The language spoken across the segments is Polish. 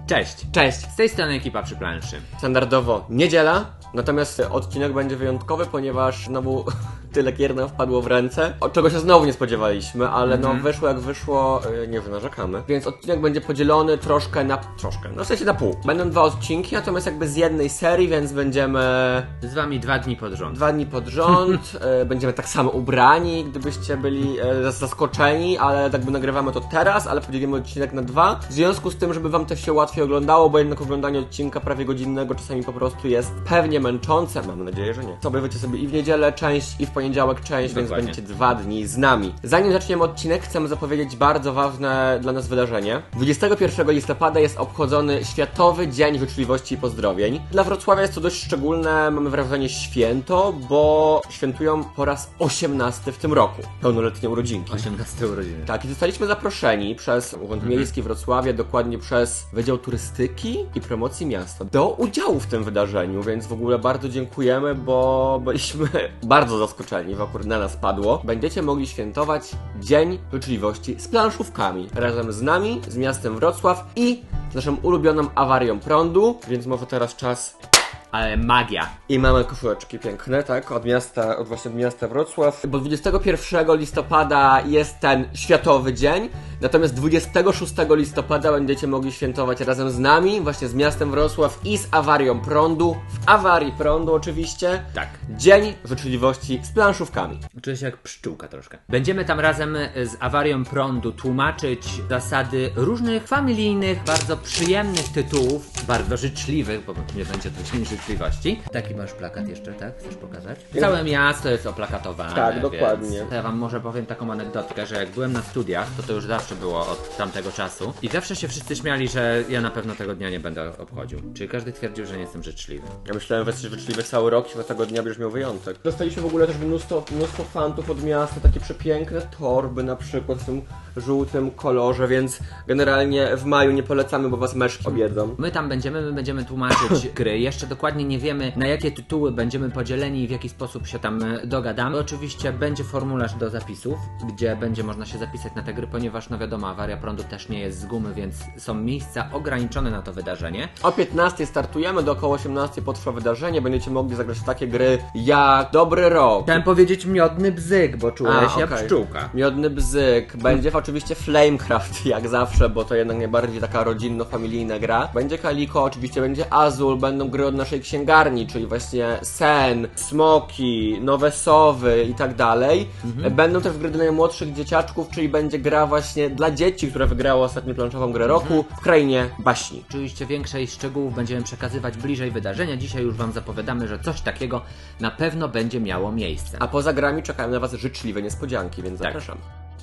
Cześć! Cześć! Z tej strony ekipa przy planszy. Standardowo niedziela, natomiast odcinek będzie wyjątkowy, ponieważ znowu tyle gier nam wpadło w ręce, od czego się znowu nie spodziewaliśmy, ale no wyszło jak wyszło, nie narzekamy. Więc odcinek będzie podzielony troszkę, no w sensie na pół. Będą 2 odcinki, natomiast jakby z jednej serii, więc będziemy... Z wami 2 dni pod rząd. 2 dni pod rząd, będziemy tak samo ubrani, gdybyście byli zaskoczeni, ale jakby nagrywamy to teraz, ale podzielimy odcinek na 2. W związku z tym, żeby wam też się łatwiej oglądało, bo jednak oglądanie odcinka prawie godzinnego czasami po prostu jest pewnie męczące, mam nadzieję, że nie. To obejrzycie sobie i w niedzielę część, i w poniedziałek część, Dokładnie. więc będziecie 2 dni z nami. Zanim zaczniemy odcinek, chcemy zapowiedzieć bardzo ważne dla nas wydarzenie. 21 listopada jest obchodzony Światowy Dzień Życzliwości i Pozdrowień. Dla Wrocławia jest to dość szczególne, mamy wrażenie, święto, bo świętują po raz 18 w tym roku pełnoletnie urodzinki. 18 urodziny. Tak, i zostaliśmy zaproszeni przez Urząd Miejski Wrocławia, dokładnie przez Wydział Turystyki i Promocji Miasta, do udziału w tym wydarzeniu, więc w ogóle bardzo dziękujemy, bo byliśmy bardzo zaskoczeni, w akurat na nas padło. Będziecie mogli świętować Dzień Życzliwości z planszówkami, razem z nami, z miastem Wrocław i z naszą ulubioną awarią prądu, więc może teraz czas... Ale magia. I mamy koszuleczki piękne, tak? Od miasta Wrocław. Bo 21 listopada jest ten światowy dzień, natomiast 26 listopada będziecie mogli świętować razem z nami, właśnie z miastem Wrocław i z awarią prądu. W awarii prądu oczywiście. Tak. Dzień życzliwości z planszówkami. Czuję się jak pszczółka troszkę. Będziemy tam razem z awarią prądu tłumaczyć zasady różnych familijnych, bardzo przyjemnych tytułów, bardzo życzliwych, bo nie będzie to dzień życzliwości. Taki masz plakat jeszcze, tak? Chcesz pokazać? Całe miasto jest oplakatowane. Tak, dokładnie. Więc ja wam może powiem taką anegdotkę, że jak byłem na studiach, to już zawsze było od tamtego czasu i zawsze się wszyscy śmiali, że ja na pewno tego dnia nie będę obchodził. Czyli każdy twierdził, że nie jestem życzliwy. Ja myślałem, że jesteś życzliwy cały rok i tego dnia będziesz miał wyjątek. Dostaliśmy w ogóle też mnóstwo fantów od miasta, takie przepiękne torby na przykład w tym żółtym kolorze, więc generalnie w maju nie polecamy, bo was meszki objedzą. My będziemy tłumaczyć gry. Jeszcze dokładnie nie wiemy, na jakie tytuły będziemy podzieleni i w jaki sposób się tam dogadamy. Oczywiście będzie formularz do zapisów, gdzie będzie można się zapisać na te gry, ponieważ no wiadomo, awaria prądu też nie jest z gumy, więc są miejsca ograniczone na to wydarzenie. O 15 startujemy, do około 18 potrwa wydarzenie, będziecie mogli zagrać w takie gry jak Dobry Rok. Chciałem powiedzieć miodny bzyk, bo czułeś się okej. pszczółka. Miodny Bzyk. Będzie oczywiście Flamecraft, jak zawsze, bo to jednak najbardziej taka rodzinno-familijna gra. Będzie Kaliko, oczywiście będzie Azul, będą gry od naszej księgarni, czyli właśnie Sen, Smoki, Nowe Sowy i tak dalej. Będą też gry dla najmłodszych dzieciaczków, czyli będzie gra właśnie dla dzieci, która wygrała ostatnią planszową grę roku w Krainie Baśni. Oczywiście większej szczegółów będziemy przekazywać bliżej wydarzenia. Dzisiaj już wam zapowiadamy, że coś takiego na pewno będzie miało miejsce. A poza grami czekają na was życzliwe niespodzianki, więc zapraszam.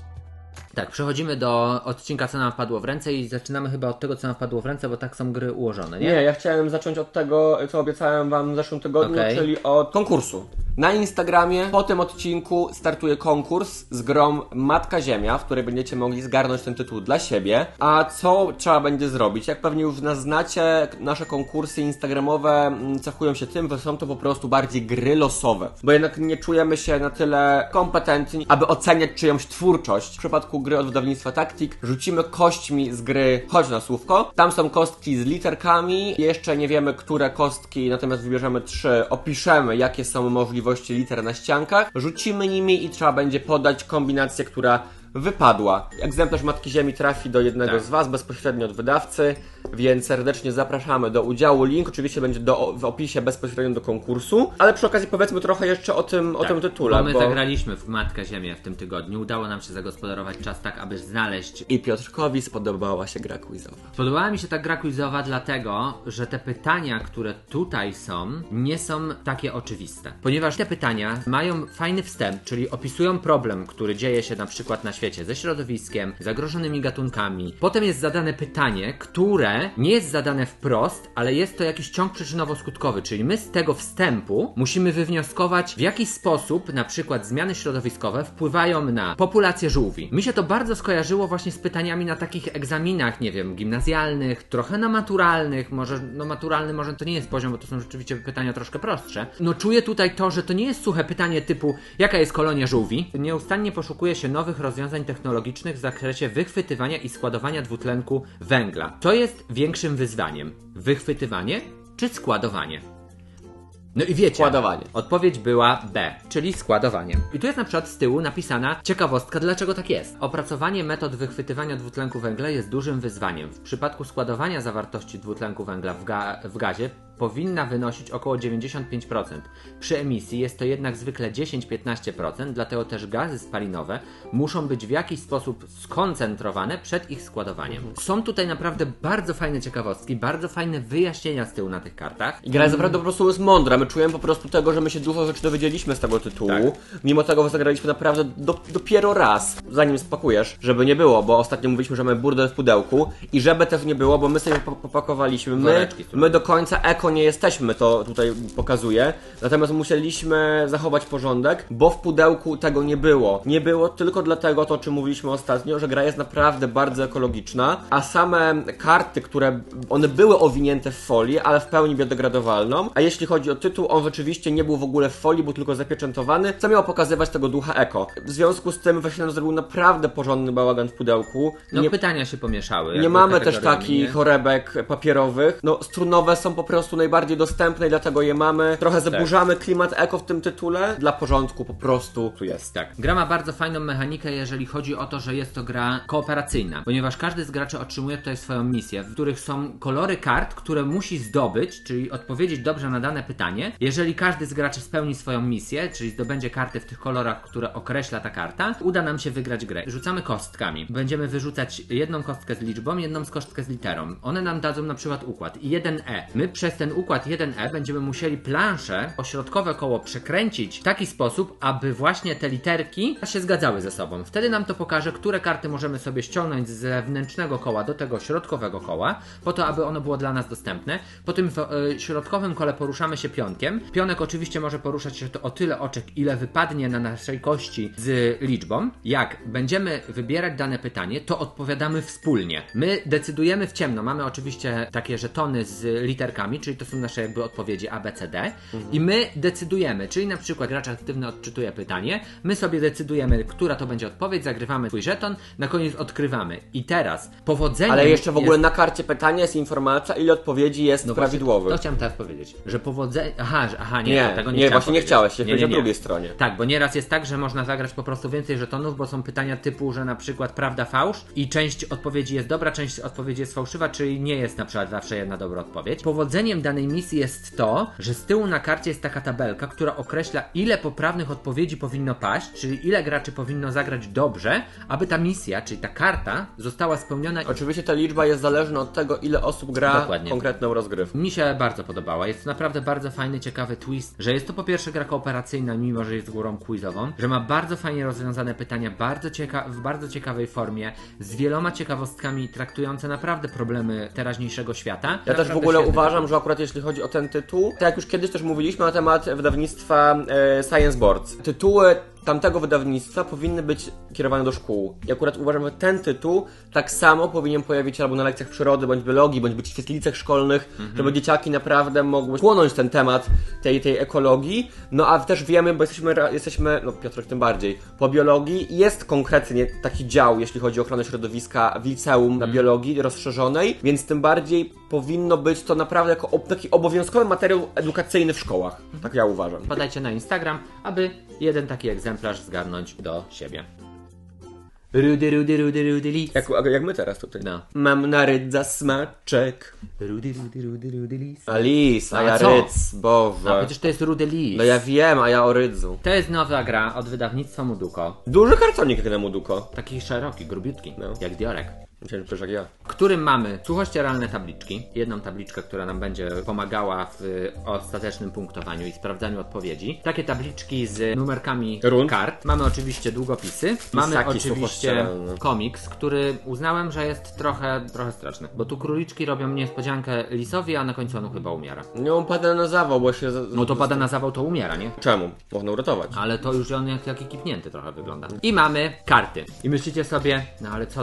Tak, przechodzimy do odcinka, co nam wpadło w ręce i zaczynamy chyba od tego, co nam wpadło w ręce, bo tak są gry ułożone, nie? Nie, ja chciałem zacząć od tego, co obiecałem wam w zeszłym tygodniu, czyli od konkursu. Na Instagramie po tym odcinku startuje konkurs z grą Matka Ziemia, w której będziecie mogli zgarnąć ten tytuł dla siebie. A co trzeba będzie zrobić? Jak pewnie już nas znacie, nasze konkursy instagramowe cechują się tym, że są to po prostu bardziej gry losowe. Bo jednak nie czujemy się na tyle kompetentni, aby oceniać czyjąś twórczość. W przypadku gry od wydawnictwa Tactic rzucimy kośćmi z gry Chodź na słówko. Tam są kostki z literkami. Jeszcze nie wiemy, które kostki, natomiast wybierzemy 3. Opiszemy, jakie są możliwości liter na ściankach. Rzucimy nimi i trzeba będzie podać kombinację, która wypadła. Egzemplarz Matki Ziemi trafi do jednego z was bezpośrednio od wydawcy, więc serdecznie zapraszamy do udziału. Link oczywiście będzie w opisie bezpośrednio do konkursu, ale przy okazji powiedzmy trochę jeszcze o tym tytule. Bo my zagraliśmy w Matkę Ziemię w tym tygodniu. Udało nam się zagospodarować czas tak, aby znaleźć... I Piotrkowi spodobała się gra quizowa. Podobała mi się ta gra quizowa dlatego, że te pytania, które tutaj są, nie są takie oczywiste. Ponieważ te pytania mają fajny wstęp, czyli opisują problem, który dzieje się na przykład na świecie ze środowiskiem, zagrożonymi gatunkami. Potem jest zadane pytanie, które nie jest zadane wprost, ale jest to jakiś ciąg przyczynowo-skutkowy, czyli my z tego wstępu musimy wywnioskować, w jaki sposób na przykład zmiany środowiskowe wpływają na populację żółwi. Mi się to bardzo skojarzyło właśnie z pytaniami na takich egzaminach, nie wiem, gimnazjalnych, trochę na maturalnych, może, no maturalny może to nie jest poziom, bo to są rzeczywiście pytania troszkę prostsze. No czuję tutaj to, że to nie jest suche pytanie typu, jaka jest kolonia żółwi. Nieustannie poszukuje się nowych rozwiązań rozwiązań technologicznych w zakresie wychwytywania i składowania dwutlenku węgla. Co jest większym wyzwaniem? Wychwytywanie czy składowanie? No i wiecie, składowanie. Odpowiedź była B, czyli składowanie. I tu jest na przykład z tyłu napisana ciekawostka, dlaczego tak jest. Opracowanie metod wychwytywania dwutlenku węgla jest dużym wyzwaniem. W przypadku składowania zawartości dwutlenku węgla w gazie powinna wynosić około 95%. Przy emisji jest to jednak zwykle 10-15%, dlatego też gazy spalinowe muszą być w jakiś sposób skoncentrowane przed ich składowaniem. Są tutaj naprawdę bardzo fajne ciekawostki, bardzo fajne wyjaśnienia z tyłu na tych kartach. I gra jest naprawdę po prostu jest mądra. My czujemy po prostu tego, że my się dużo rzeczy dowiedzieliśmy z tego tytułu. Tak. Mimo tego zagraliśmy naprawdę dopiero raz, zanim spakujesz, żeby nie było, bo ostatnio mówiliśmy, że mamy burdel w pudełku i żeby też nie było, bo my sobie popakowaliśmy. My do końca eko nie jesteśmy, to tutaj pokazuję. Natomiast musieliśmy zachować porządek, bo w pudełku tego nie było. Nie było tylko dlatego, to o czym mówiliśmy ostatnio, że gra jest naprawdę bardzo ekologiczna, a same karty, które one były owinięte w folię, ale w pełni biodegradowalną. A jeśli chodzi o tytuł, on rzeczywiście nie był w ogóle w folii, był tylko zapieczętowany, co miało pokazywać tego ducha eko. W związku z tym właśnie zrobił naprawdę porządny bałagan w pudełku. No pytania się pomieszały. Nie mamy też takich chorebek papierowych. No strunowe są po prostu najbardziej dostępne i dlatego je mamy. Trochę zaburzamy klimat eko w tym tytule. Dla porządku po prostu tu jest. Tak. Gra ma bardzo fajną mechanikę, jeżeli chodzi o to, że jest to gra kooperacyjna, ponieważ każdy z graczy otrzymuje tutaj swoją misję, w których są kolory kart, które musi zdobyć, czyli odpowiedzieć dobrze na dane pytanie. Jeżeli każdy z graczy spełni swoją misję, czyli zdobędzie karty w tych kolorach, które określa ta karta, uda nam się wygrać grę. Rzucamy kostkami. Będziemy wyrzucać jedną kostkę z liczbą, jedną kostkę z literą. One nam dadzą na przykład układ i 1E. My przez ten układ 1E będziemy musieli planszę, ośrodkowe koło przekręcić w taki sposób, aby właśnie te literki się zgadzały ze sobą. Wtedy nam to pokaże, które karty możemy sobie ściągnąć z zewnętrznego koła do tego środkowego koła, po to, aby ono było dla nas dostępne. Po tym środkowym kole poruszamy się pionkiem. Pionek oczywiście może poruszać się o tyle oczek, ile wypadnie na naszej kości z liczbą. Jak będziemy wybierać dane pytanie, to odpowiadamy wspólnie. My decydujemy w ciemno. Mamy oczywiście takie żetony z literkami, czyli to są nasze jakby odpowiedzi A, B, C, D. I my decydujemy, czyli na przykład gracz aktywny odczytuje pytanie, my sobie decydujemy, która to będzie odpowiedź, zagrywamy twój żeton, na koniec odkrywamy. I teraz powodzenie. Ale jeszcze w ogóle na karcie pytania jest informacja, ile odpowiedzi jest prawidłowych. To chciałem teraz powiedzieć, że powodzenie. Aha, nie, tego nie właśnie powiedzieć. nie chciałeś się powiedzieć o drugiej stronie. Tak, bo nieraz jest tak, że można zagrać po prostu więcej żetonów, bo są pytania typu, że na przykład prawda, fałsz i część odpowiedzi jest dobra, część odpowiedzi jest fałszywa, czyli nie jest na przykład zawsze jedna dobra odpowiedź. Powodzeniem danej misji jest to, że z tyłu na karcie jest taka tabelka, która określa, ile poprawnych odpowiedzi powinno paść, czyli ile graczy powinno zagrać dobrze, aby ta misja, czyli ta karta została spełniona. Oczywiście ta liczba jest zależna od tego, ile osób gra konkretną rozgrywkę. Mi się bardzo podobała. Jest to naprawdę bardzo fajny, ciekawy twist, że jest to po pierwsze gra kooperacyjna, mimo że jest grą quizową, że ma bardzo fajnie rozwiązane pytania, w bardzo ciekawej formie, z wieloma ciekawostkami traktujące naprawdę problemy teraźniejszego świata. Ja też w ogóle uważam, że akurat jeśli chodzi o ten tytuł, tak jak już kiedyś też mówiliśmy na temat wydawnictwa Science Boards. Tytuły tamtego wydawnictwa powinny być kierowane do szkół. I akurat uważam, że ten tytuł tak samo powinien pojawić się albo na lekcjach przyrody, bądź biologii, bądź być w świetlicach szkolnych, żeby dzieciaki naprawdę mogły chłonąć ten temat tej ekologii. No a też wiemy, bo jesteśmy, no Piotrek tym bardziej, po biologii jest konkretnie taki dział, jeśli chodzi o ochronę środowiska w liceum na biologii rozszerzonej, więc tym bardziej powinno być to naprawdę jako taki obowiązkowy materiał edukacyjny w szkołach. Tak ja uważam. Podajcie na Instagram, aby jeden taki egzemplarz zgarnąć do siebie. Rudy lis. Jak my teraz tutaj. No. Mam na rydza smaczek. Rudy lis. A lis, a ja co? rydz, Boże. A przecież to jest Rudy lis. No ja wiem, a ja o rydzu. To jest nowa gra od wydawnictwa Muduko. Duży kartonik jak na Muduko. Taki szeroki, grubiutki, jak diorek. Myślałem, że jak ja. W którym mamy suchościeralne tabliczki. Jedną tabliczkę, która nam będzie pomagała w ostatecznym punktowaniu i sprawdzaniu odpowiedzi. Takie tabliczki z numerkami kart. Mamy oczywiście długopisy. Mamy oczywiście komiks, który uznałem, że jest trochę straszny. Bo tu króliczki robią niespodziankę lisowi, a na końcu on chyba umiera. Nie, on pada na zawał, bo się... No to pada na zawał, to umiera, nie? Czemu? Można uratować. Ale to już on jak kipnięty trochę wygląda. I mamy karty. I myślicie sobie, no ale co to?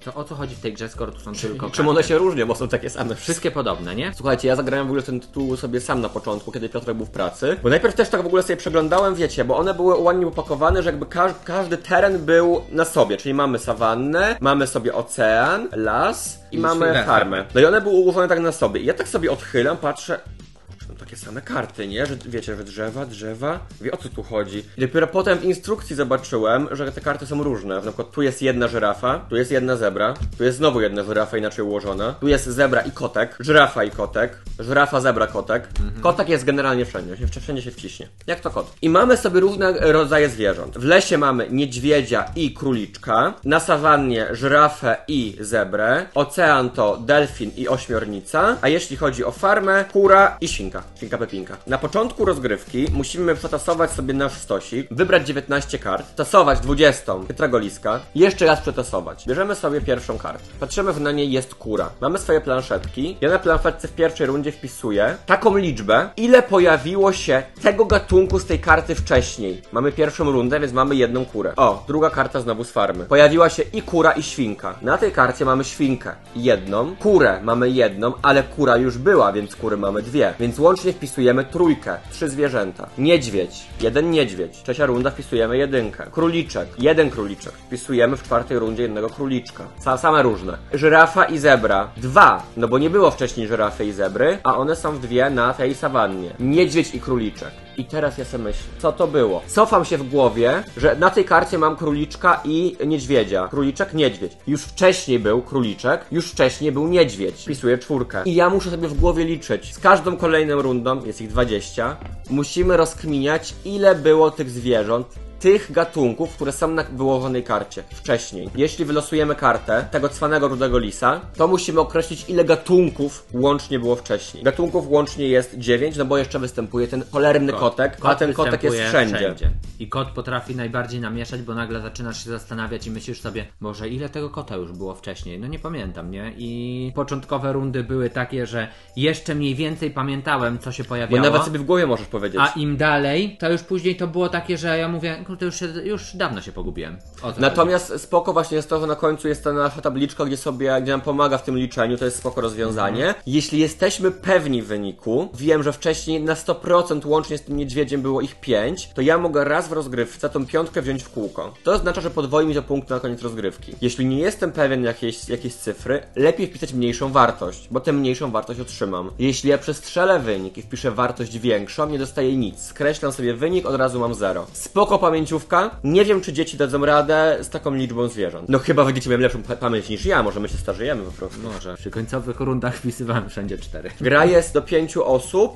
To o co chodzi w tej grze, skoro tu są tylko karty? Czym one się różnią, bo są takie same. Wszystkie podobne, nie? Słuchajcie, ja zagrałem w ogóle ten tytuł sobie sam na początku, kiedy Piotrek był w pracy. Bo najpierw też tak w ogóle sobie przeglądałem, wiecie, bo one były ładnie upakowane, że jakby każdy teren był na sobie. Czyli mamy sawannę, mamy sobie ocean, las i mamy farmę. No i one były ułożone tak na sobie. I ja tak sobie odchylam, patrzę... Takie same karty, nie? Że wiecie, że drzewa. Wie, o co tu chodzi? I dopiero potem w instrukcji zobaczyłem, że te karty są różne. Na przykład tu jest jedna żyrafa, tu jest jedna zebra, tu jest znowu jedna żyrafa inaczej ułożona, tu jest zebra i kotek, żyrafa i kotek, żyrafa, zebra, kotek. Kotek jest generalnie wszędzie się wciśnie. Jak to kot? I mamy sobie różne rodzaje zwierząt. W lesie mamy niedźwiedzia i króliczka, na sawannie żyrafę i zebrę, ocean to delfin i ośmiornica, a jeśli chodzi o farmę, kura i świnka. Świnka Pepinka. Na początku rozgrywki musimy przetasować sobie nasz stosik, wybrać 19 kart, tasować 20 chytrego liska i jeszcze raz przetasować. Bierzemy sobie pierwszą kartę. Patrzymy, na niej jest kura. Mamy swoje planszetki. Ja na planszetce w pierwszej rundzie wpisuję taką liczbę, ile pojawiło się tego gatunku z tej karty wcześniej. Mamy pierwszą rundę, więc mamy jedną kurę. O, druga karta znowu z farmy. Pojawiła się i kura, i świnka. Na tej karcie mamy świnkę jedną, kurę mamy jedną, ale kura już była, więc kury mamy dwie. Więc łącznie wpisujemy trójkę, 3 zwierzęta. Niedźwiedź, jeden niedźwiedź. Trzecia runda wpisujemy jedynkę. Króliczek, jeden króliczek. Wpisujemy w czwartej rundzie jednego króliczka. Same różne. Żyrafa i zebra, 2, no bo nie było wcześniej żyrafy i zebry, a one są w dwie na tej sawannie. Niedźwiedź i króliczek. I teraz ja sobie myślę, co to było? Cofam się w głowie, że na tej karcie mam króliczka i niedźwiedzia. Króliczek, niedźwiedź. Już wcześniej był króliczek, już wcześniej był niedźwiedź. Wpisuję 4. I ja muszę sobie w głowie liczyć. Z każdą kolejną rundą, jest ich 20, musimy rozkminiać, ile było tych zwierząt, tych gatunków, które są na wyłożonej karcie wcześniej. Jeśli wylosujemy kartę tego cwanego rudego lisa, to musimy określić, ile gatunków łącznie było wcześniej. Gatunków łącznie jest 9, no bo jeszcze występuje ten cholerny kotek, a ten kotek jest wszędzie. I kot potrafi najbardziej namieszać, bo nagle zaczynasz się zastanawiać i myślisz sobie, może ile tego kota już było wcześniej? No nie pamiętam, nie? I początkowe rundy były takie, że jeszcze mniej więcej pamiętałem, co się pojawiało. Bo nawet sobie w głowie możesz powiedzieć. A im dalej, to już później to było takie, że ja mówię, to już dawno się pogubiłem. Natomiast spoko właśnie jest to, że na końcu jest ta nasza tabliczka, gdzie nam pomaga w tym liczeniu, to jest spoko rozwiązanie. Jeśli jesteśmy pewni wyniku, wiem, że wcześniej na 100% łącznie z tym niedźwiedziem było ich 5, to ja mogę raz w rozgrywce tą 5 wziąć w kółko. To oznacza, że podwoi mi to punkty na koniec rozgrywki. Jeśli nie jestem pewien jakiejś cyfry, lepiej wpisać mniejszą wartość, bo tę mniejszą wartość otrzymam. Jeśli ja przestrzelę wynik i wpiszę wartość większą, nie dostaję nic. Skreślam sobie wynik, od razu mam 0. Spoko pamięciówka. Nie wiem, czy dzieci dadzą radę z taką liczbą zwierząt. No chyba, że dzieci mają lepszą pamięć niż ja, może my się starzejemy po prostu. Może. Przy końcowych rundach wpisywałem wszędzie 4. Gra jest do 5 osób,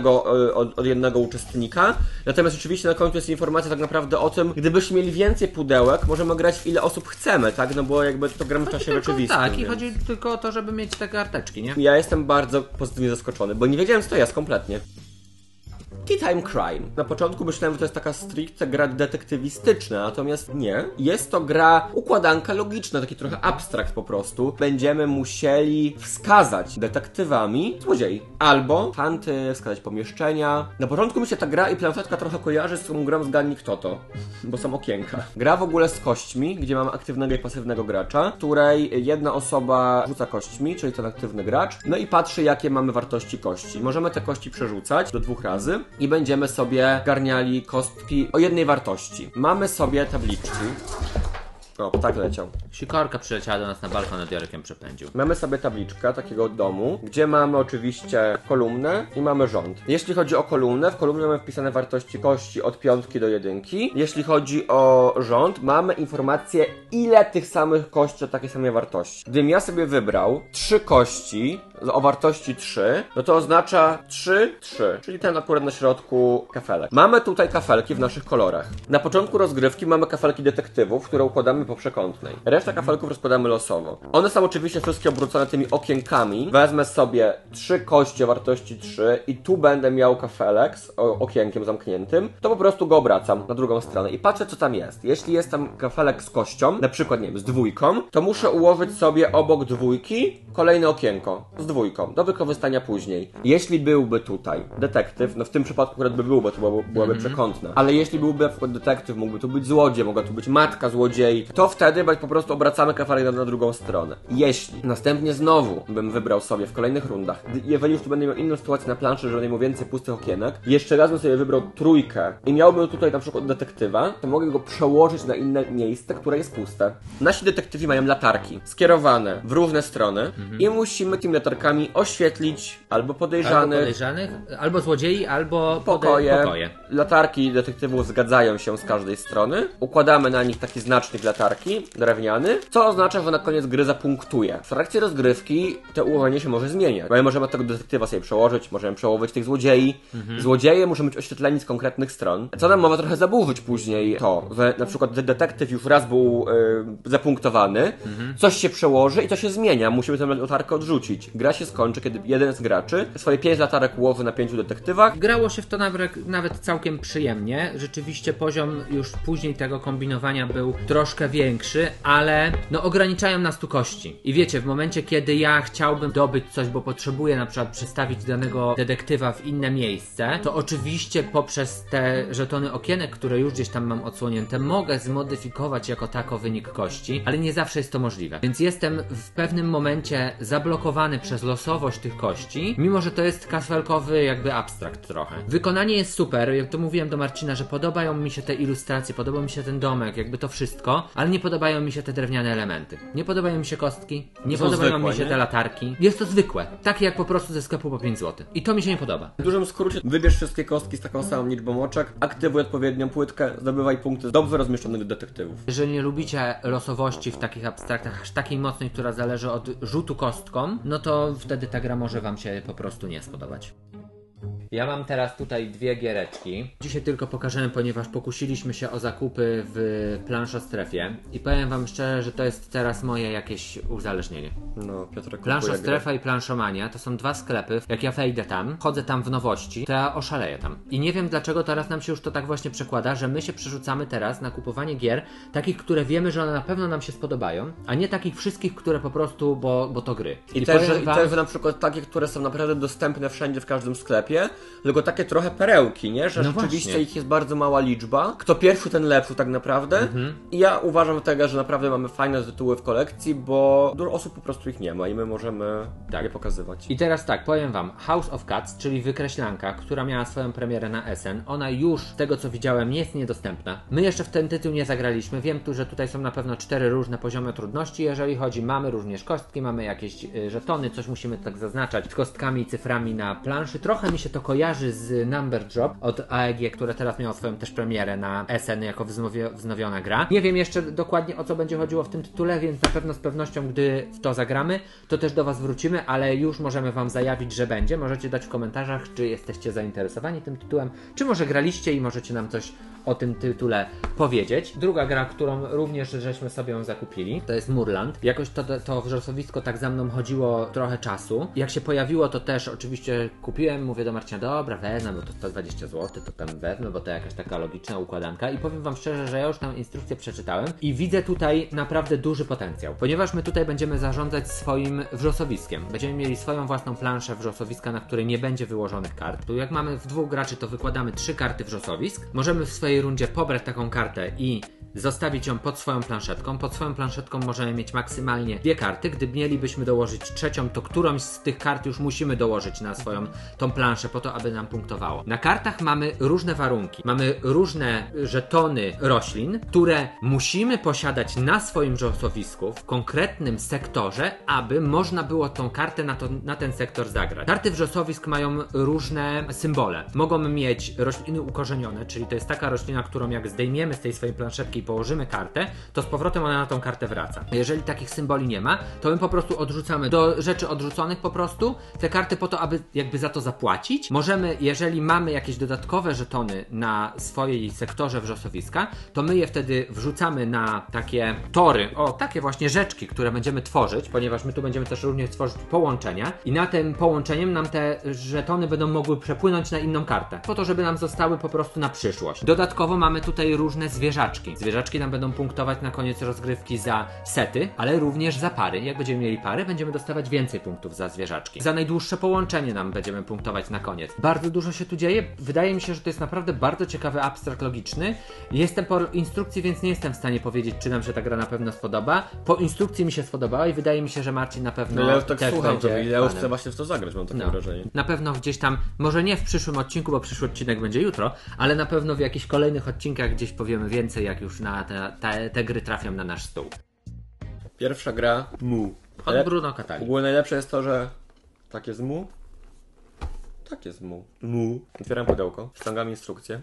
od jednego uczestnika. Natomiast oczywiście na końcu jest informacja tak naprawdę o tym, gdybyśmy mieli więcej pudełek, możemy grać w ile osób chcemy, tak? No bo jakby to gramy w czasie rzeczywistym. Tak, i chodzi tylko o to, żeby mieć te karteczki, nie? Ja jestem bardzo pozytywnie zaskoczony, bo nie wiedziałem, co to jest kompletnie. Tea Time Crime. Na początku myślałem, że to jest taka stricte gra detektywistyczna, natomiast nie. Jest to gra układanka logiczna, taki trochę abstrakt po prostu. Będziemy musieli wskazać detektywami złodziei. Albo fanty, wskazać pomieszczenia. Na początku mi się ta gra i planszetka trochę kojarzy z tą grą Zgadnij Kto To, bo są okienka. Gra w ogóle z kośćmi, gdzie mamy aktywnego i pasywnego gracza, której jedna osoba rzuca kośćmi, czyli ten aktywny gracz, no i patrzy, jakie mamy wartości kości. Możemy te kości przerzucać do 2 razy i będziemy sobie garniali kostki o jednej wartości. Mamy sobie tabliczki. O, tak leciał. Sikorka przyleciała do nas na balkon, a Diarekiem przepędził. Mamy sobie tabliczkę takiego domu, gdzie mamy oczywiście kolumnę i mamy rząd. Jeśli chodzi o kolumnę, w kolumnie mamy wpisane wartości kości od 5 do 1. Jeśli chodzi o rząd, mamy informację, ile tych samych kości o takiej samej wartości. Gdybym ja sobie wybrał 3 kości o wartości 3, no to oznacza 3, 3, czyli ten akurat na środku kafelek. Mamy tutaj kafelki w naszych kolorach. Na początku rozgrywki mamy kafelki detektywów, które układamy po przekątnej. Resztę kafelków rozkładamy losowo. One są oczywiście wszystkie obrócone tymi okienkami. Wezmę sobie 3 kości o wartości 3 i tu będę miał kafelek z okienkiem zamkniętym, to po prostu go obracam na drugą stronę i patrzę, co tam jest. Jeśli jest tam kafelek z kością, na przykład, nie wiem, z 2, to muszę ułożyć sobie obok 2 kolejne okienko z podwójką, do wykorzystania później. Jeśli byłby tutaj detektyw, no w tym przypadku akurat by był, bo to byłaby przekątna, ale jeśli byłby na przykład detektyw, mógłby tu być złodziej, mogła tu być matka złodziei, to wtedy po prostu obracamy kafelek na drugą stronę. Jeśli następnie znowu bym wybrał sobie w kolejnych rundach, jeżeli już tu będę miał inną sytuację na planszy, że będę miał więcej pustych okienek, jeszcze raz bym sobie wybrał trójkę i miałbym tutaj na przykład detektywa, to mogę go przełożyć na inne miejsce, które jest puste. Nasi detektywi mają latarki skierowane w różne strony i musimy tymi latarkami oświetlić albo podejrzanych, albo złodziei, albo pokoje. Latarki detektywów zgadzają się z każdej strony. Układamy na nich taki znacznik latarki drewniany, co oznacza, że na koniec gry zapunktuje. W trakcie rozgrywki te ułożenie się może zmieniać, bo możemy tego detektywa sobie przełożyć, możemy przełożyć tych złodziei. Złodzieje muszą być oświetleni z konkretnych stron, co nam może trochę zaburzyć później to, że na przykład detektyw już raz był zapunktowany, coś się przełoży i to się zmienia, musimy tę latarkę odrzucić. Gra się skończy, kiedy jeden z graczy swoje 5 latarek ułoży na 5 detektywach. Grało się w to nawet całkiem przyjemnie. Rzeczywiście poziom już później tego kombinowania był troszkę większy, ale no ograniczają nas tu kości. I wiecie, w momencie, kiedy ja chciałbym dobyć coś, bo potrzebuję na przykład przestawić danego detektywa w inne miejsce, to oczywiście poprzez te żetony okienek, które już gdzieś tam mam odsłonięte, mogę zmodyfikować jako tako wynik kości, ale nie zawsze jest to możliwe. Więc jestem w pewnym momencie zablokowany przez losowość tych kości, mimo że to jest kafelkowy jakby abstrakt trochę. Wykonanie jest super, jak to mówiłem do Marcina, że podobają mi się te ilustracje, podoba mi się ten domek, jakby to wszystko, ale nie podobają mi się te drewniane elementy. Nie podobają mi się kostki, nie podobają mi się te latarki. Jest to zwykłe, takie jak po prostu ze sklepu po 5 zł. I to mi się nie podoba. W dużym skrócie, wybierz wszystkie kostki z taką samą liczbą oczek, aktywuj odpowiednią płytkę, zdobywaj punkty z dobrze rozmieszczonych detektywów. Jeżeli nie lubicie losowości w takich abstraktach aż takiej mocnej, która zależy od rzutu kostką, no to wtedy ta gra może wam się po prostu nie spodobać. Ja mam teraz tutaj 2 giereczki. Dzisiaj tylko pokażemy, ponieważ pokusiliśmy się o zakupy w Planszostrefie i powiem wam szczerze, że to jest teraz moje jakieś uzależnienie. No, Piotrek, Planszostrefa i Planszomania to są 2 sklepy. Jak ja wejdę tam, chodzę tam w nowości, to ja oszaleję tam. I nie wiem dlaczego teraz nam się już to tak właśnie przekłada, że my się przerzucamy teraz na kupowanie gier, takich, które wiemy, że one na pewno nam się spodobają, a nie takich wszystkich, które po prostu, bo to gry. I też na przykład takie, które są naprawdę dostępne wszędzie, w każdym sklepie, tylko takie trochę perełki, nie? Że rzeczywiście właśnie ich jest bardzo mała liczba. Kto pierwszy, ten lepszy tak naprawdę. I ja uważam tego, że naprawdę mamy fajne tytuły w kolekcji, bo dużo osób po prostu ich nie ma i my możemy je pokazywać. I teraz tak, powiem wam, House of Cards, czyli wykreślanka, która miała swoją premierę na SN, ona już, z tego co widziałem, jest niedostępna. My jeszcze w ten tytuł nie zagraliśmy. Wiem tu, że tutaj są na pewno 4 różne poziomy trudności, jeżeli chodzi. Mamy również kostki, mamy jakieś żetony, coś musimy tak zaznaczać z kostkami i cyframi na planszy. Trochę mi się to kojarzy z Number Drop od AEG, które teraz miało swoją też premierę na SN jako wznowiona gra. Nie wiem jeszcze dokładnie, o co będzie chodziło w tym tytule, więc na pewno z pewnością, gdy w to zagramy, to też do was wrócimy, ale już możemy wam zajawić, że będzie. Możecie dać w komentarzach, czy jesteście zainteresowani tym tytułem, czy może graliście i możecie nam coś o tym tytule powiedzieć. Druga gra, którą również żeśmy sobie zakupili, to jest Murland. Jakoś to wrzosowisko tak za mną chodziło trochę czasu. Jak się pojawiło, to też oczywiście kupiłem, mówię do Marcina, dobra, wezmę, bo to 120 zł, to tam wezmę, bo to jakaś taka logiczna układanka i powiem wam szczerze, że ja już tę instrukcję przeczytałem i widzę tutaj naprawdę duży potencjał, ponieważ my tutaj będziemy zarządzać swoim wrzosowiskiem. Będziemy mieli swoją własną planszę wrzosowiska, na której nie będzie wyłożonych kart. Tu jak mamy w 2 graczy, to wykładamy 3 karty wrzosowisk. Możemy w swojej rundzie pobrać taką kartę i zostawić ją pod swoją planszetką. Pod swoją planszetką możemy mieć maksymalnie 2 karty. Gdy mielibyśmy dołożyć trzecią, to którąś z tych kart już musimy dołożyć na swoją tą planszę po to, aby nam punktowało. Na kartach mamy różne warunki. Mamy różne żetony roślin, które musimy posiadać na swoim wrzosowisku w konkretnym sektorze, aby można było tą kartę na ten sektor zagrać. Karty wrzosowisk mają różne symbole. Mogą mieć rośliny ukorzenione, czyli to jest taka roślina, którą jak zdejmiemy z tej swojej planszetki i położymy kartę, to z powrotem ona na tą kartę wraca. Jeżeli takich symboli nie ma, to my po prostu odrzucamy do rzeczy odrzuconych po prostu te karty po to, aby jakby za to zapłacić. możemy, jeżeli mamy jakieś dodatkowe żetony na swojej sektorze wrzosowiska, to my je wtedy wrzucamy na takie tory, takie właśnie rzeczki, które będziemy tworzyć, ponieważ my tu będziemy też również tworzyć połączenia i na tym połączeniem nam te żetony będą mogły przepłynąć na inną kartę, po to, żeby nam zostały po prostu na przyszłość. Dodatkowo mamy tutaj różne zwierzaczki. Zwierzaczki nam będą punktować na koniec rozgrywki za sety, ale również za pary. Jak będziemy mieli pary, będziemy dostawać więcej punktów za zwierzaczki. Za najdłuższe połączenie nam będziemy punktować na koniec. Bardzo dużo się tu dzieje. Wydaje mi się, że to jest naprawdę bardzo ciekawy abstrakt logiczny. Jestem po instrukcji, więc nie jestem w stanie powiedzieć, czy nam się ta gra na pewno spodoba. Po instrukcji mi się spodobała i wydaje mi się, że Marcin na pewno ja już tak też słucham, będzie ja już chcę właśnie w to zagrać, mam takie wrażenie. Na pewno gdzieś tam, może nie w przyszłym odcinku, bo przyszły odcinek będzie jutro, ale na pewno w jakichś kolejnych odcinkach gdzieś powiemy więcej, jak już na te gry trafią na nasz stół. Pierwsza gra Mu. Od Bruno W Catali. ogóle najlepsze jest to, że tak jest Mu. Tak jest Mu. Mu. Otwieram pudełko, ściągam instrukcję.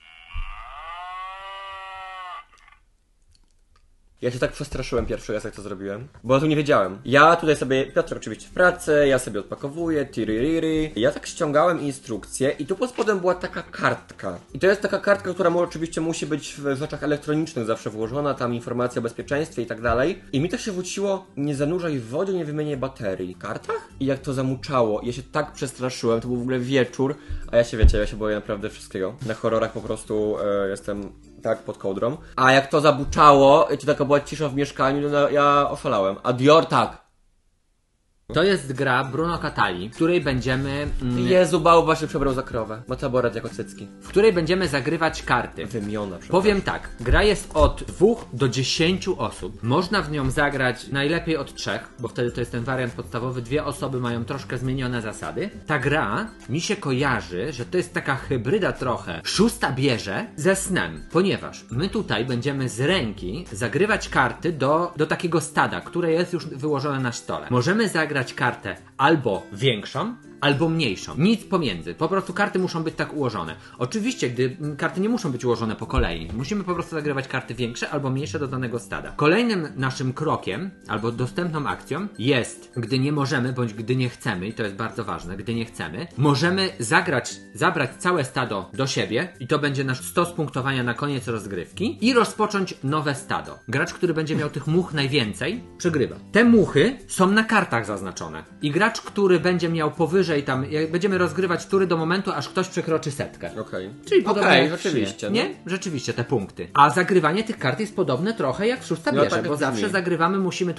Ja się tak przestraszyłem pierwszy raz, jak to zrobiłem, bo ja tu nie wiedziałem. Ja tutaj sobie, Piotr oczywiście w pracy, ja sobie odpakowuję, tiririri. Ja tak ściągałem instrukcję i tu pod spodem była taka kartka. I to jest taka kartka, która oczywiście musi być w rzeczach elektronicznych zawsze włożona, tam informacja o bezpieczeństwie i tak dalej. I mi to się wróciło, nie zanurzaj w wodzie, nie wymieniaj baterii. Kartach? I jak to zamuczało, ja się tak przestraszyłem, to był w ogóle wieczór, a ja się boję naprawdę wszystkiego. Na horrorach po prostu jestem... tak, pod kołdrą. A jak to zabuczało, czy taka była cisza w mieszkaniu, no ja oszalałem. A Dior tak. To jest gra Bruno Catali, w której będziemy... Jezu, Bałba się przebrał za krowę. Ma taboret jako cycki. w której będziemy zagrywać karty. Wymiona, Powiem tak, gra jest od 2 do 10 osób. Można w nią zagrać najlepiej od 3, bo wtedy to jest ten wariant podstawowy. 2 osoby mają troszkę zmienione zasady. Ta gra mi się kojarzy, że to jest taka hybryda trochę szósta bierze ze snem, ponieważ my tutaj będziemy z ręki zagrywać karty do takiego stada, które jest już wyłożone na stole. Możemy zagrać kartę albo większą, albo mniejszą. Nic pomiędzy. Po prostu karty muszą być tak ułożone. Oczywiście, gdy karty nie muszą być ułożone po kolei. Musimy po prostu zagrywać karty większe albo mniejsze do danego stada. Kolejnym naszym krokiem, albo dostępną akcją jest, gdy nie możemy, bądź gdy nie chcemy, i to jest bardzo ważne, gdy nie chcemy, możemy zabrać całe stado do siebie i to będzie nasz stos punktowania na koniec rozgrywki i rozpocząć nowe stado. Gracz, który będzie miał tych much najwięcej, przegrywa. Te muchy są na kartach zaznaczone i gracz, który będzie miał powyżej tam, będziemy rozgrywać tury do momentu, aż ktoś przekroczy 100. Okej. Czyli podobnie jak rzeczywiście. nie? No. Rzeczywiście, te punkty. A zagrywanie tych kart jest podobne trochę jak w szósta bierze, tak bo brzmi. zawsze zagrywamy,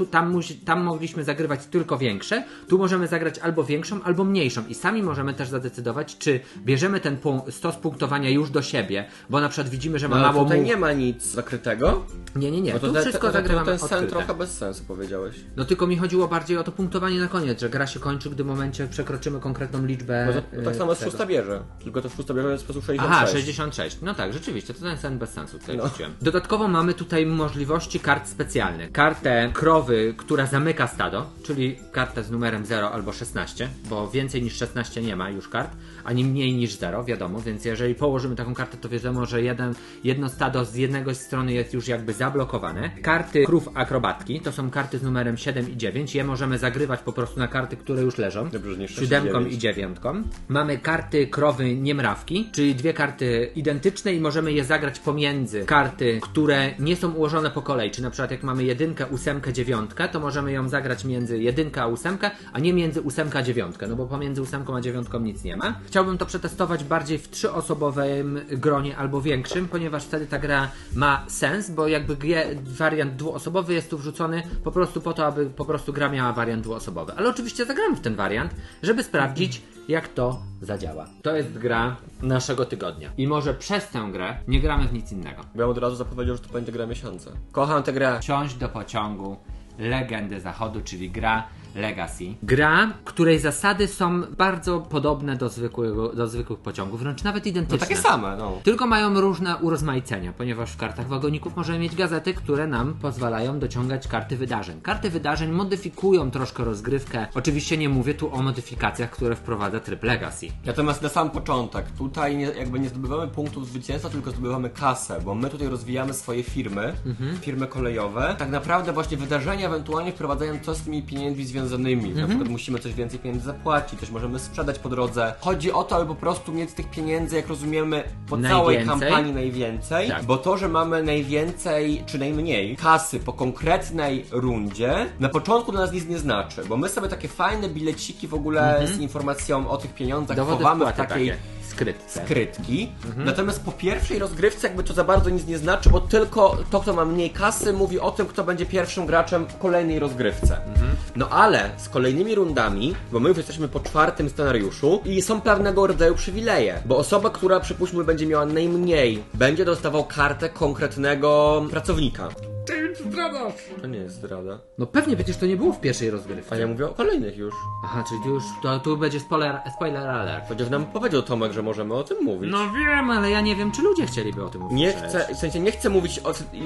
tam mogliśmy zagrywać tylko większe, tu możemy zagrać albo większą, albo mniejszą i sami możemy też zadecydować, czy bierzemy ten stos punktowania już do siebie, bo na przykład widzimy, że ma Ale mało tutaj much. nie ma nic zakrytego? Nie. No to Tu wszystko zagrywamy ten sen odkryte. trochę bez sensu powiedziałeś. No tylko mi chodziło bardziej o to punktowanie na koniec, że gra się kończy, gdy w momencie przekroczymy konkretną liczbę. No tak samo jest w tego. szósta bierze. Tylko to w szósta bierze jest w sposób 66. Aha, 66. No tak, rzeczywiście, to ten sen bez sensu tutaj wróciłem. Dodatkowo mamy tutaj możliwości kart specjalnych. Kartę krowy, która zamyka stado, czyli kartę z numerem 0 albo 16, bo więcej niż 16 nie ma już kart, ani mniej niż 0, wiadomo, więc jeżeli położymy taką kartę, to wiadomo, że jedno stado z jednej strony jest już jakby zablokowane. Karty krów akrobatki, to są karty z numerem 7 i 9, je możemy zagrywać po prostu na karty, które już leżą. Dobrze, nie 7 i 9. Mamy karty krowy niemrawki, czyli dwie karty identyczne i możemy je zagrać pomiędzy karty, które nie są ułożone po kolei, czy na przykład jak mamy 1, 8, 9, to możemy ją zagrać między 1 a 8, a nie między 8 a 9, no bo pomiędzy 8 a 9 nic nie ma. Chciałbym to przetestować bardziej w 3-osobowym gronie albo większym, ponieważ wtedy ta gra ma sens, bo jakby wariant dwuosobowy jest tu wrzucony po prostu po to, aby po prostu gra miała wariant dwuosobowy. Ale oczywiście zagramy w ten wariant, żeby sprawdzić, jak to zadziała. To jest gra naszego tygodnia. I może przez tę grę nie gramy w nic innego. Ja od razu zapowiedział, że to będzie gra miesiąca. Kocham tę grę. Wsiąść do pociągu Legendy Zachodu, czyli gra Legacy. Gra, której zasady są bardzo podobne do zwykłych pociągów, wręcz nawet identyczne. No takie same, no. Tylko mają różne urozmaicenia, ponieważ w kartach wagoników możemy mieć gazety, które nam pozwalają dociągać karty wydarzeń. Karty wydarzeń modyfikują troszkę rozgrywkę. Oczywiście nie mówię tu o modyfikacjach, które wprowadza tryb Legacy. Natomiast na sam początek, tutaj nie zdobywamy punktów zwycięstwa, tylko zdobywamy kasę, bo my tutaj rozwijamy swoje firmy, firmy kolejowe. Tak naprawdę właśnie wydarzenia ewentualnie wprowadzają coś z tymi pieniędzmi związane. związanymi. Na przykład musimy coś więcej pieniędzy zapłacić, coś możemy sprzedać po drodze. Chodzi o to, aby po prostu mieć tych pieniędzy, jak rozumiemy, po całej kampanii najwięcej, bo to, że mamy najwięcej czy najmniej kasy po konkretnej rundzie, na początku dla nas nic nie znaczy, bo my sobie takie fajne bileciki w ogóle z informacją o tych pieniądzach chowamy w takiej skrytki. Natomiast po pierwszej rozgrywce jakby to za bardzo nic nie znaczy, bo tylko to, kto ma mniej kasy, mówi o tym, kto będzie pierwszym graczem w kolejnej rozgrywce. No ale z kolejnymi rundami, bo my już jesteśmy po 4. scenariuszu i są pewnego rodzaju przywileje, bo osoba, która przypuśćmy będzie miała najmniej, będzie dostawał kartę konkretnego pracownika. Ty zdradasz! To nie jest zdrada. No pewnie, przecież to nie było w pierwszej rozgrywce. A ja mówię o kolejnych już. Aha, czyli tu będzie spoiler alert. Chociaż nam powiedział Tomek, że możemy o tym mówić. No wiem, ale ja nie wiem, czy ludzie chcieliby o tym mówić. Nie chcę mówić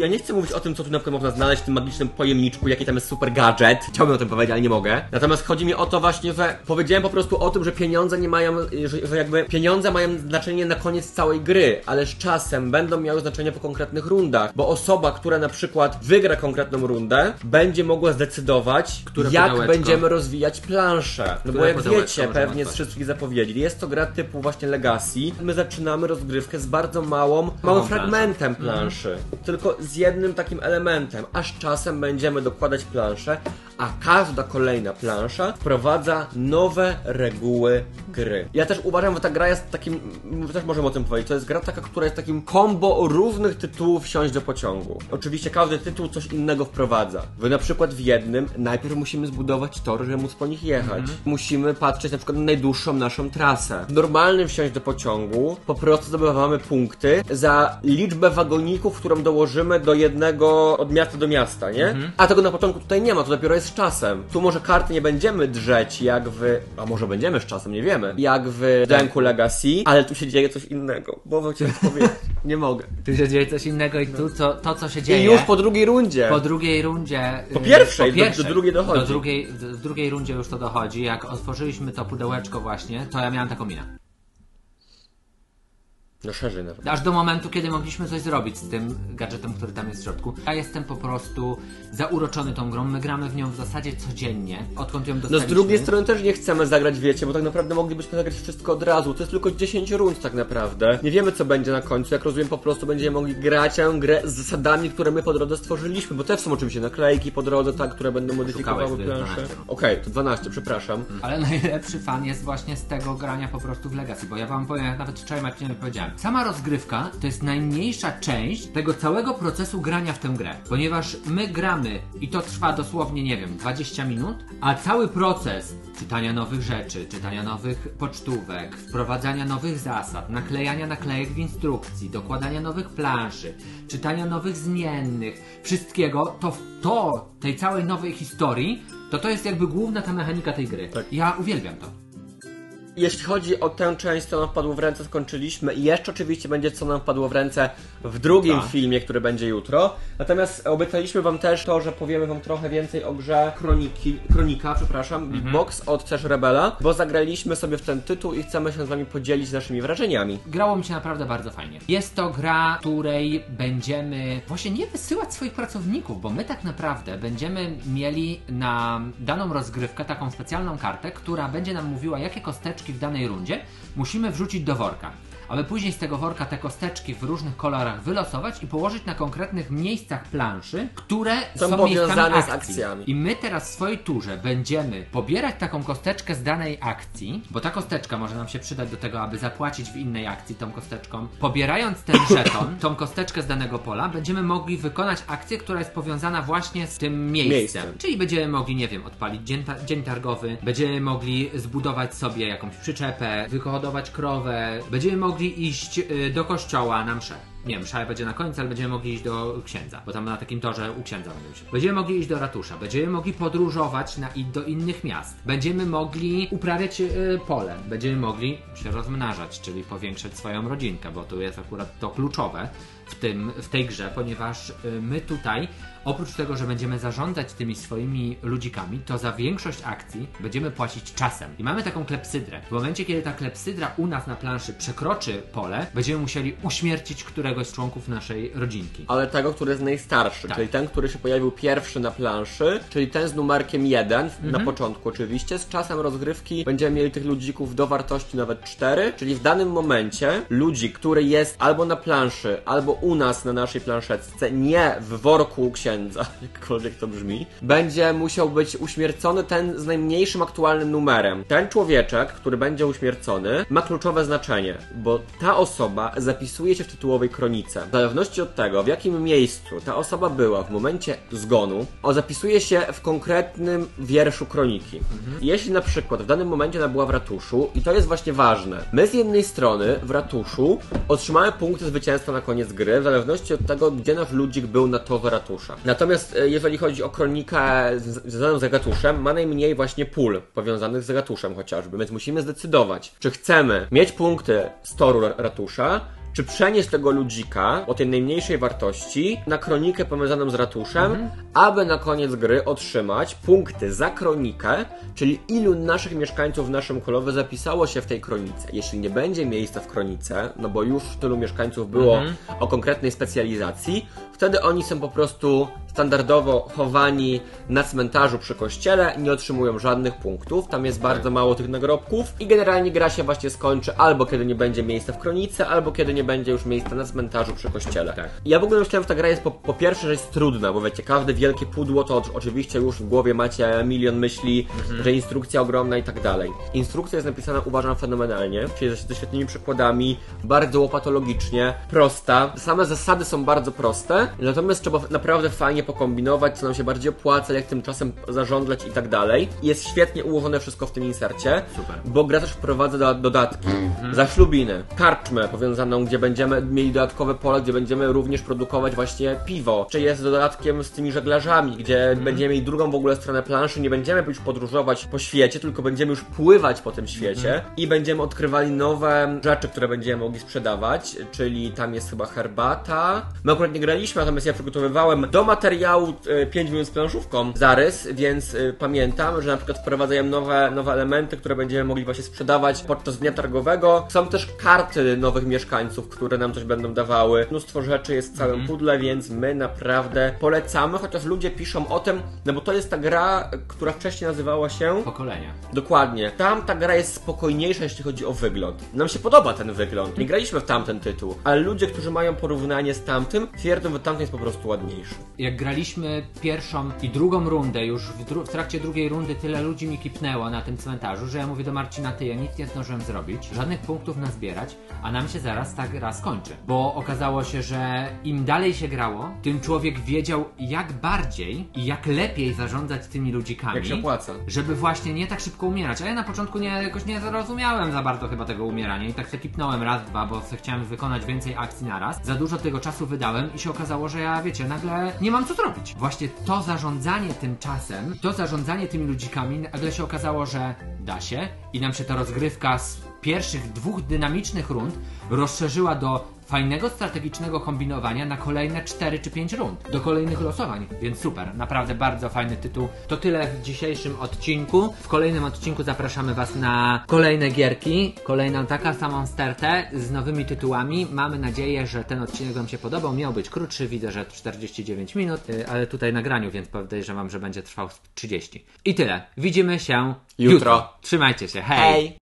o tym, co tu na przykład można znaleźć w tym magicznym pojemniczku, jaki tam jest super gadżet. Chciałbym o tym powiedzieć, ale nie mogę. Natomiast chodzi mi o to właśnie, że powiedziałem po prostu o tym, że pieniądze nie mają, że jakby pieniądze mają znaczenie na koniec całej gry, ale z czasem będą miały znaczenie po konkretnych rundach, bo osoba, która na przykład wygra konkretną rundę, będzie mogła zdecydować, jak będziemy rozwijać planszę. No bo jak wiecie, pewnie z wszystkich zapowiedzi, jest to gra typu właśnie Legacy. My zaczynamy rozgrywkę z bardzo małym fragmentem planszy. Tylko z jednym takim elementem, a z czasem będziemy dokładać planszę, a każda kolejna plansza wprowadza nowe reguły gry. Ja też uważam, że ta gra jest takim, też możemy o tym powiedzieć, to jest gra taka, która jest takim combo różnych tytułów Wsiąść do pociągu. Oczywiście każdy tytuł coś innego wprowadza. Wy na przykład w jednym najpierw musimy zbudować tor, żeby móc po nich jechać. Musimy patrzeć na przykład na najdłuższą naszą trasę. W normalnym Wsiąść do pociągu po prostu zdobywamy punkty za liczbę wagoników, którą dołożymy do jednego od miasta do miasta, nie? A tego na początku tutaj nie ma, to dopiero jest z czasem. Tu może karty nie będziemy drzeć jak a może będziemy z czasem, nie wiemy, jak w Denku Legacy, ale tu się dzieje coś innego. Bo chciałem powiedzieć, nie mogę. Tu się dzieje coś innego i tu co się dzieje. I już po drugiej rundzie. Po drugiej rundzie. Po pierwszej, do drugiej dochodzi. W drugiej rundzie już to dochodzi. Jak otworzyliśmy to pudełeczko właśnie, to ja miałem taką minę. No szerzej nawet. Aż do momentu, kiedy mogliśmy coś zrobić z tym gadżetem, który tam jest w środku. Ja jestem po prostu zauroczony tą grą. My gramy w nią w zasadzie codziennie, odkąd ją dostaliśmy. No z drugiej strony też nie chcemy zagrać, wiecie, bo tak naprawdę moglibyśmy zagrać wszystko od razu. To jest tylko 10 rund tak naprawdę. Nie wiemy, co będzie na końcu. Jak rozumiem, po prostu będziemy mogli grać tę grę z zasadami, które my po drodze stworzyliśmy, bo też są oczywiście naklejki po drodze, tak, które będą modyfikowały planszę. Okej, to 12, przepraszam. Ale najlepszy fan jest właśnie z tego grania po prostu w Legacy, bo ja wam powiem, jak nawet wczoraj Marcinie powiedziałem. Sama rozgrywka to jest najmniejsza część tego całego procesu grania w tę grę, ponieważ my gramy i to trwa dosłownie, nie wiem, 20 minut, a cały proces czytania nowych rzeczy, czytania nowych pocztówek, wprowadzania nowych zasad, naklejania naklejek w instrukcji, dokładania nowych planszy, czytania nowych zmiennych, wszystkiego, tej całej nowej historii, to jest jakby główna ta mechanika tej gry. Tak. Ja uwielbiam to. Jeśli chodzi o tę część, co nam wpadło w ręce, skończyliśmy i jeszcze oczywiście będzie co nam wpadło w ręce w drugim filmie, który będzie jutro. Natomiast obiecaliśmy wam też to, że powiemy wam trochę więcej o grze Kronika, Big Box od też Rebela, bo zagraliśmy sobie w ten tytuł i chcemy się z wami podzielić naszymi wrażeniami. Grało mi się naprawdę bardzo fajnie. Jest to gra, której będziemy właśnie nie wysyłać swoich pracowników, bo my tak naprawdę będziemy mieli na daną rozgrywkę taką specjalną kartę, która będzie nam mówiła, jakie kosteczki w danej rundzie musimy wrzucić do worka, aby później z tego worka te kosteczki w różnych kolorach wylosować i położyć na konkretnych miejscach planszy, które są powiązane z akcjami. I my teraz w swojej turze będziemy pobierać taką kosteczkę z danej akcji, bo ta kosteczka może nam się przydać do tego, aby zapłacić w innej akcji tą kosteczką. Pobierając ten żeton, tą kosteczkę z danego pola, będziemy mogli wykonać akcję, która jest powiązana właśnie z tym miejscem. Czyli będziemy mogli, nie wiem, odpalić dzień targowy, będziemy mogli zbudować sobie jakąś przyczepę, wyhodować krowę, będziemy mogli iść do kościoła na mszę. Nie, msza będzie na końcu, ale będziemy mogli iść do księdza, bo tam na takim torze u księdza będziemy się. Będziemy mogli iść do ratusza, będziemy mogli podróżować do innych miast, będziemy mogli uprawiać pole, będziemy mogli się rozmnażać, czyli powiększać swoją rodzinkę, bo tu jest akurat to kluczowe, w tej grze, ponieważ my tutaj, oprócz tego, że będziemy zarządzać tymi swoimi ludzikami, to za większość akcji będziemy płacić czasem. I mamy taką klepsydrę. W momencie, kiedy ta klepsydra u nas na planszy przekroczy pole, będziemy musieli uśmiercić któregoś z członków naszej rodzinki. Ale tego, który jest najstarszy, czyli ten, który się pojawił pierwszy na planszy, czyli ten z numerkiem 1, na początku oczywiście. Z czasem rozgrywki będziemy mieli tych ludzików do wartości nawet 4, czyli w danym momencie ludzik, który jest albo na planszy, albo u nas na naszej planszetce, nie w worku u księdza, jakkolwiek to brzmi, będzie musiał być uśmiercony ten z najmniejszym aktualnym numerem. Ten człowieczek, który będzie uśmiercony, ma kluczowe znaczenie, bo ta osoba zapisuje się w tytułowej kronice. W zależności od tego, w jakim miejscu ta osoba była w momencie zgonu, zapisuje się w konkretnym wierszu kroniki. Jeśli na przykład w danym momencie ona była w ratuszu, i to jest właśnie ważne, my z jednej strony w ratuszu otrzymamy punkty zwycięstwa na koniec gry, w zależności od tego, gdzie nasz ludzik był na torze ratusza. Natomiast jeżeli chodzi o kronikę związaną z ratuszem, ma najmniej właśnie pól powiązanych z ratuszem chociażby, więc musimy zdecydować, czy chcemy mieć punkty z toru ratusza, czy przenieść tego ludzika o tej najmniejszej wartości na kronikę powiązaną z ratuszem, aby na koniec gry otrzymać punkty za kronikę, czyli ilu naszych mieszkańców w naszym królowie zapisało się w tej kronice. Jeśli nie będzie miejsca w kronice, no bo już tylu mieszkańców było o konkretnej specjalizacji, wtedy oni są po prostu standardowo chowani na cmentarzu przy kościele, nie otrzymują żadnych punktów, tam jest bardzo mało tych nagrobków i generalnie gra się właśnie skończy albo kiedy nie będzie miejsca w kronice, albo kiedy nie będzie już miejsca na cmentarzu przy kościele. Tak. Ja w ogóle myślałem, że ta gra jest po pierwsze, że jest trudna, bo wiecie, każde wielkie pudło to oczywiście już w głowie macie milion myśli, że instrukcja ogromna i tak dalej. Instrukcja jest napisana, uważam, fenomenalnie, czyli ze świetnymi przykładami, bardzo łopatologicznie, prosta. Same zasady są bardzo proste, natomiast trzeba naprawdę fajnie pokombinować, co nam się bardziej opłaca, jak tym czasem zarządzać i tak dalej. Jest świetnie ułożone wszystko w tym insercie, bo gra też wprowadza dodatki. Zaślubiny, karczmę powiązaną, gdzie będziemy mieli dodatkowe pole, gdzie będziemy również produkować właśnie piwo, czy jest dodatkiem z tymi żeglarzami, gdzie będziemy mieli drugą w ogóle stronę planszy, nie będziemy już podróżować po świecie, tylko będziemy już pływać po tym świecie i będziemy odkrywali nowe rzeczy, które będziemy mogli sprzedawać, czyli tam jest chyba herbata. My akurat nie graliśmy, natomiast ja przygotowywałem do materiału 5 minut z planszówką zarys, więc pamiętam, że na przykład wprowadzają nowe elementy, które będziemy mogli właśnie sprzedawać podczas dnia targowego. Są też karty nowych mieszkańców, które nam coś będą dawały. Mnóstwo rzeczy jest w całym pudle, więc my naprawdę polecamy, chociaż ludzie piszą o tym, no bo to jest ta gra, która wcześniej nazywała się Pokolenia. Dokładnie. Tam ta gra jest spokojniejsza, jeśli chodzi o wygląd. Nam się podoba ten wygląd. Nie graliśmy w tamten tytuł, ale ludzie, którzy mają porównanie z tamtym, twierdzą, że tamten jest po prostu ładniejszy. Jak graliśmy pierwszą i drugą rundę, już w trakcie drugiej rundy tyle ludzi mi kipnęło na tym cmentarzu, że ja mówię do Marcina, ja nic nie zdążyłem zrobić, żadnych punktów nazbierać, a nam się zaraz ta gra skończy. Bo okazało się, że im dalej się grało, tym człowiek wiedział, jak bardziej i jak lepiej zarządzać tymi ludzikami. Jak się opłaca. Żeby właśnie nie tak szybko umierać. A ja na początku jakoś nie zrozumiałem za bardzo chyba tego umierania i tak się kipnąłem raz, dwa, bo chciałem wykonać więcej akcji naraz. Za dużo tego czasu wydałem i się okazało, że ja, wiecie, nagle nie mam co zrobić. Właśnie to zarządzanie tym czasem, to zarządzanie tymi ludzikami, nagle się okazało, że da się i nam się ta rozgrywka z pierwszych 2 dynamicznych rund rozszerzyła do fajnego, strategicznego kombinowania na kolejne 4 czy 5 rund, do kolejnych losowań, więc super, naprawdę bardzo fajny tytuł. To tyle w dzisiejszym odcinku. W kolejnym odcinku zapraszamy Was na kolejne gierki, kolejną taką samą stertę z nowymi tytułami. Mamy nadzieję, że ten odcinek Wam się podobał, miał być krótszy, widzę, że 49 minut, ale tutaj nagraniu, więc podejrzewam, że będzie trwał 30. I tyle, widzimy się jutro. Trzymajcie się, hej!